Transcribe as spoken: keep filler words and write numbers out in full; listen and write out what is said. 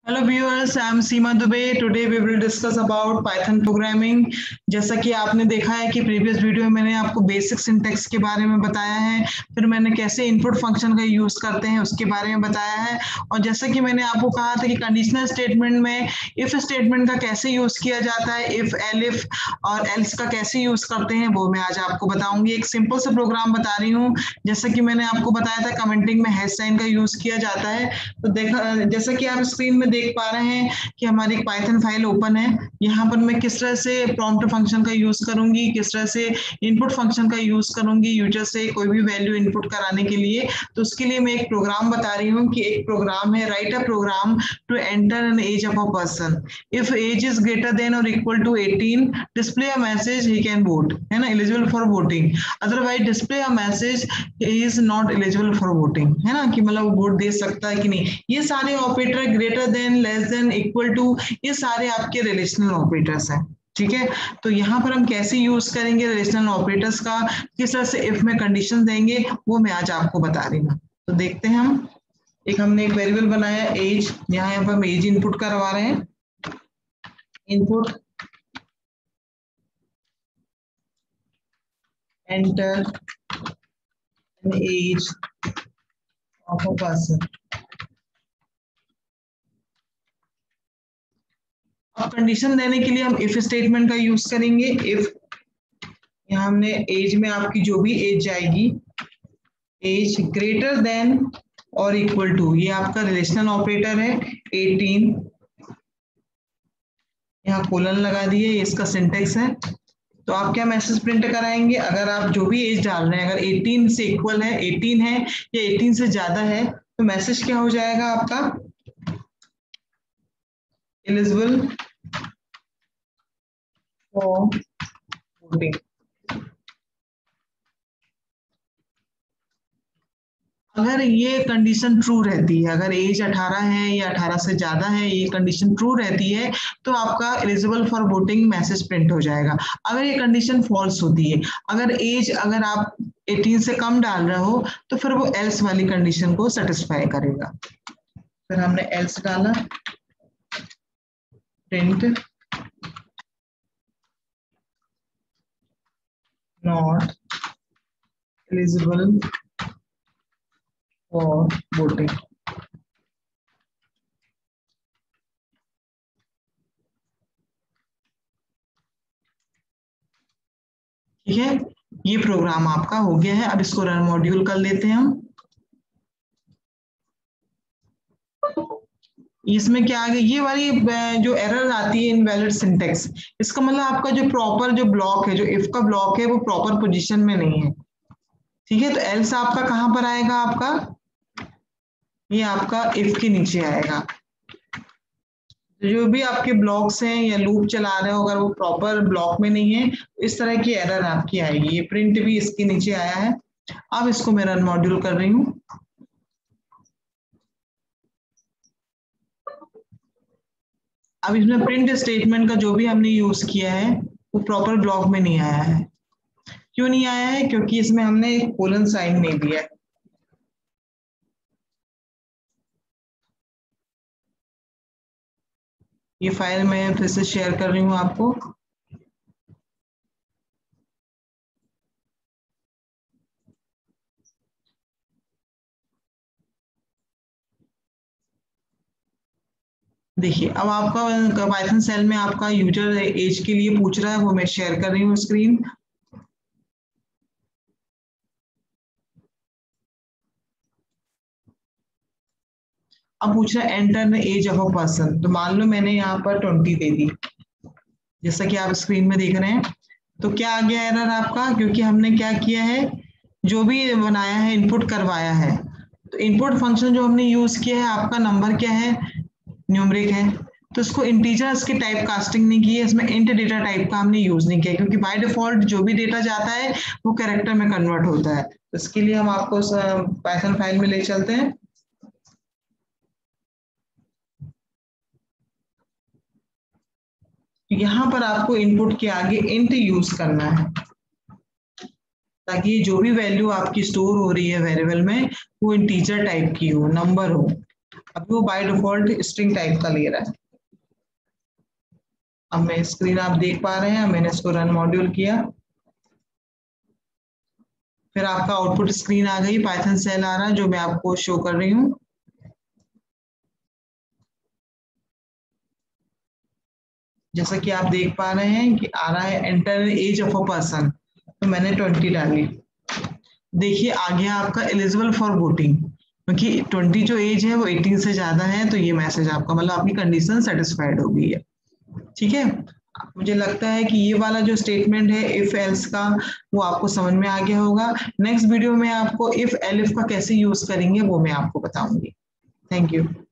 Hello viewers, I am Seema Dubey. Today we will discuss about Python programming. जैसा कि आपने देखा है कि प्रीवियस वीडियो में मैंने आपको बेसिक सिंटैक्स के बारे में बताया है, फिर मैंने कैसे इनपुट फंक्शन का यूज करते हैं उसके बारे में बताया है, और जैसा कि मैंने आपको कहा था कि कंडीशनल स्टेटमेंट में इफ स्टेटमेंट का कैसे यूज किया जाता है, इफ, एलिफ और एल्स का कैसे यूज करते हैं वो मैं आज आपको बताऊंगी। एक सिंपल सा प्रोग्राम बता रही हूँ। जैसा कि मैंने आपको बताया था कमेंटिंग में हैश साइन का यूज किया जाता है। तो देखा, जैसा कि आप स्क्रीन में देख पा रहे हैं कि हमारी पाइथन फाइल ओपन है। यहाँ पर मैं किस तरह से प्रॉम्प्ट फंक्शन का यूज करूंगी, किस तरह से इनपुट फंक्शन का यूज करूंगी यूजर से कोई भी वैल्यू इनपुट कराने के लिए। तो उसके लिए मैं एक प्रोग्राम बता रही हूँ कि एक प्रोग्राम है, write a program to enter an age of a person. If age is greater than और equal to eighteen, display a message he can vote, है ना, eligible for voting. Otherwise display a message he is not eligible for voting, है ना, कि मतलब वो vote दे सकता है कि नहीं। ये सारे operator greater than, less than, equal to, ये सारे आपके रिलेशनल ऑपरेटर्स हैं। ठीक है, तो यहाँ पर हम कैसे यूज करेंगे रिलेशनल ऑपरेटर्स का, किस तरह से इफ में कंडीशन देंगे, वो मैं आज आपको बता रही हूँ। तो देखते हैं हम। एक हमने एक वेरिएबल बनाया एज, यहाँ पर हम एज इनपुट करवा रहे हैं। Input enter an age of a person. अब कंडीशन देने के लिए हम इफ स्टेटमेंट का यूज करेंगे। इफ, यहाँ हमने एज में आपकी जो भी एज जाएगी, एज ग्रेटर देन और इक्वल टू, ये आपका रिलेशनल ऑपरेटर है, एटीन, यहाँ कोलन लगा दिए, इसका सिंटेक्स है। तो आप क्या मैसेज प्रिंट कराएंगे, अगर आप जो भी एज डाल रहे हैं अगर एटीन से इक्वल है, एटीन है या एटीन से ज्यादा है, तो मैसेज क्या हो जाएगा आपका, एलिजिबल फॉर वोटिंग। अगर ये कंडीशन ट्रू रहती है, अगर एज अठारह है या अठारह से ज्यादा है, ये कंडीशन ट्रू रहती है, तो आपका eligible for voting message print हो जाएगा। अगर ये कंडीशन फॉल्स होती है, अगर एज अगर आप एटीन से कम डाल रहे हो, तो फिर वो एल्स वाली कंडीशन को सेटिस्फाई करेगा। फिर हमने एल्स डाला, print not eligible for voting. ठीक है, ये प्रोग्राम आपका हो गया है। अब इसको रन मॉड्यूल कर लेते हैं हम। इसमें क्या आ गया, ये वाली जो एरर आती है इनवैलिड सिंटेक्स, इसका मतलब आपका जो प्रॉपर जो ब्लॉक है, जो इफ का ब्लॉक है, वो प्रॉपर पोजीशन में नहीं है। ठीक है, तो एल्स आपका कहां पर आएगा, आपका ये आपका इफ के नीचे आएगा। जो भी आपके ब्लॉक्स हैं या लूप चला रहे हो, अगर वो प्रॉपर ब्लॉक में नहीं है, तो इस तरह की एरर आपकी आएगी। ये प्रिंट भी इसके नीचे आया है। अब इसको मैं रन मॉड्यूल कर रही हूँ। अब इसमें प्रिंट स्टेटमेंट का जो भी हमने यूज किया है वो प्रॉपर ब्लॉक में नहीं आया है। क्यों नहीं आया है, क्योंकि इसमें हमने एक कोलन साइन नहीं दिया। ये फाइल मैं फिर से शेयर कर रही हूँ आपको। देखिए, अब आपका पाइथन सेल में आपका यूजर एज के लिए पूछ रहा है, वो मैं शेयर कर रही हूँ स्क्रीन। अब पूछ रहा है enter the age of a person, तो मान लो मैंने यहाँ पर ट्वेंटी दे दी, जैसा कि आप स्क्रीन में देख रहे हैं। तो क्या आ गया एरर आपका, क्योंकि हमने क्या किया है, जो भी बनाया है इनपुट करवाया है। तो इनपुट फंक्शन जो हमने यूज किया है, आपका नंबर क्या है, न्यूमरिक है, तो इसको इंटीजर इसकी टाइप कास्टिंग नहीं की है, इसमें इंट डेटा टाइप का हमने यूज नहीं किया, क्योंकि बाय डिफॉल्ट जो भी डेटा जाता है वो कैरेक्टर में कन्वर्ट होता है। तो इसके लिए हम आपको पाइथन फाइल में ले चलते हैं। यहाँ पर आपको इनपुट के आगे इंट यूज करना है, ताकि जो भी वैल्यू आपकी स्टोर हो रही है वेरिएबल में वो इंटीजर टाइप की हो, नंबर हो। अभी वो बाय डिफॉल्ट स्ट्रिंग टाइप का ले रहा है। अब मैं स्क्रीन आप देख पा रहे हैं, मैंने इसको रन मॉड्यूल किया, फिर आपका आउटपुट स्क्रीन आ गई, पाइथन सेल आ रहा है जो मैं आपको शो कर रही हूँ। जैसा कि आप देख पा रहे हैं कि आ रहा है enter age of a person, तो मैंने ट्वेंटी डाली। देखिए आ गया आपका एलिजिबल फॉर वोटिंग, क्योंकि ट्वेंटी जो एज है वो एटीन से ज्यादा है, तो ये मैसेज आपका मतलब आपकी कंडीशन सेटिस्फाइड हो गई है। ठीक है, मुझे लगता है कि ये वाला जो स्टेटमेंट है इफ एल्स का वो आपको समझ में आ गया होगा। नेक्स्ट वीडियो में आपको इफ एलिफ का कैसे यूज करेंगे वो मैं आपको बताऊंगी। Thank you.